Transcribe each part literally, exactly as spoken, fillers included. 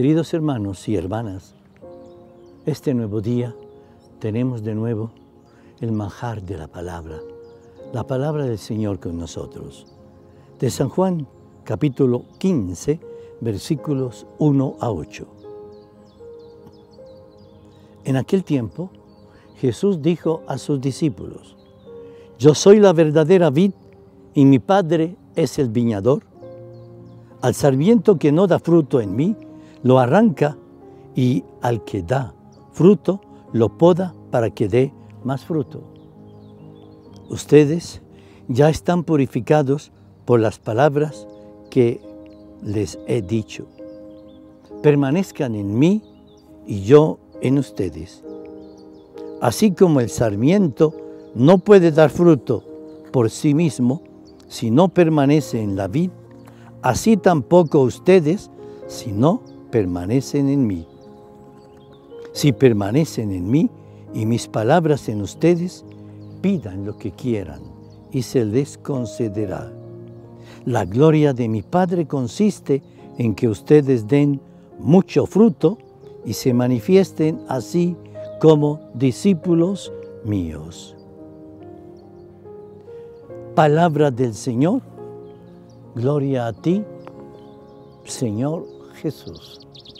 Queridos hermanos y hermanas, este nuevo día tenemos de nuevo el manjar de la palabra, la palabra del Señor con nosotros. De San Juan, capítulo quince, versículos uno a ocho. En aquel tiempo, Jesús dijo a sus discípulos: Yo soy la verdadera vid y mi Padre es el viñador. Al sarmiento que no da fruto en mí, lo arranca, y al que da fruto, lo poda para que dé más fruto. Ustedes ya están purificados por las palabras que les he dicho. Permanezcan en mí y yo en ustedes. Así como el sarmiento no puede dar fruto por sí mismo si no permanece en la vid, así tampoco ustedes si no permanecen en mí. Si permanecen en mí y mis palabras en ustedes, pidan lo que quieran y se les concederá. La gloria de mi Padre consiste en que ustedes den mucho fruto y se manifiesten así como discípulos míos. Palabra del Señor. Gloria a ti, Señor Jesús.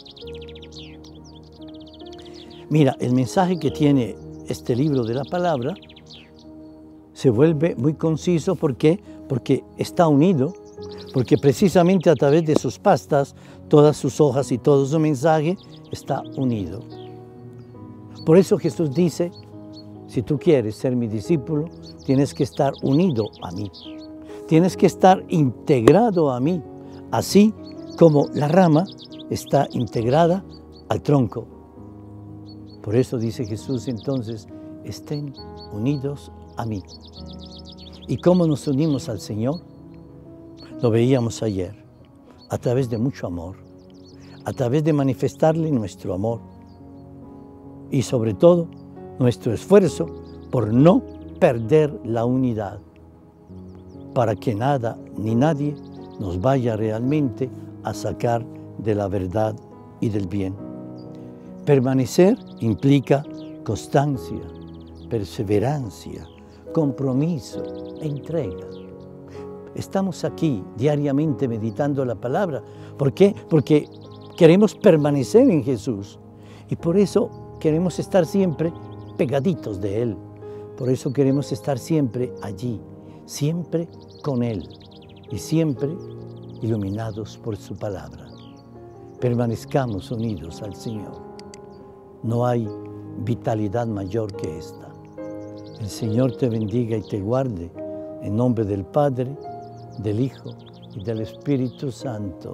Mira, el mensaje que tiene este libro de la palabra se vuelve muy conciso. ¿Por qué? Porque está unido, porque precisamente a través de sus pastas, todas sus hojas y todo su mensaje está unido. Por eso Jesús dice, si tú quieres ser mi discípulo, tienes que estar unido a mí. Tienes que estar integrado a mí, así como la rama está integrada al tronco. Por eso dice Jesús entonces, estén unidos a mí. ¿Y cómo nos unimos al Señor? Lo veíamos ayer, a través de mucho amor, a través de manifestarle nuestro amor y sobre todo nuestro esfuerzo por no perder la unidad, para que nada ni nadie nos vaya realmente a sacar de la verdad y del bien. Permanecer implica constancia, perseverancia, compromiso, entrega. Estamos aquí diariamente meditando la palabra. ¿Por qué? Porque queremos permanecer en Jesús y por eso queremos estar siempre pegaditos de Él. Por eso queremos estar siempre allí, siempre con Él y siempre iluminados por su palabra. Permanezcamos unidos al Señor. No hay vitalidad mayor que esta. El Señor te bendiga y te guarde, en nombre del Padre, del Hijo y del Espíritu Santo.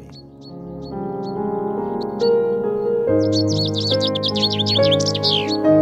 Amén.